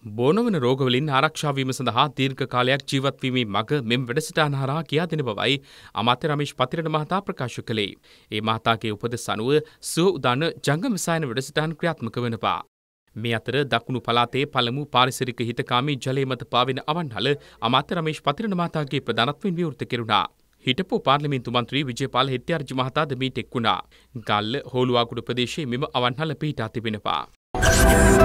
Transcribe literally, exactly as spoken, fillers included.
බෝනවන රෝගවලින් ආරක්ෂා වීම සඳහා දීර්ඝ කාලයක් ජීවත් වීමේ මඟ මෙම වැඩසටහන හරහා කියා දෙන බවයි අමාත්‍ය රමේෂ් පතිරණ මහතා ප්‍රකාශ කළේ. ඒ මහතාගේ උපදෙස් අනුව සුව උදාන ජංගම සායන වැඩසටහන ක්‍රියාත්මක වෙනවා. මේ අතර දකුණු පළාතේ පළමු පාරිසරික හිතකාමී ජලය මත පාවෙන අවන්හල අමාත්‍ය රමේෂ් පතිරණ මහතාගේ ප්‍රධානත්වයෙන් විවෘත කෙරුණා. හිටපු පාර්ලිමේන්තු මන්ත්‍රී විජේපාල හෙට්ටිආරච්චි මහතාද මීට එක් වුණා. ගල්ල හෝලුවාකුඩ ප්‍රදේශයේ මෙම අවන්හල පිහිටා තිබෙනවා.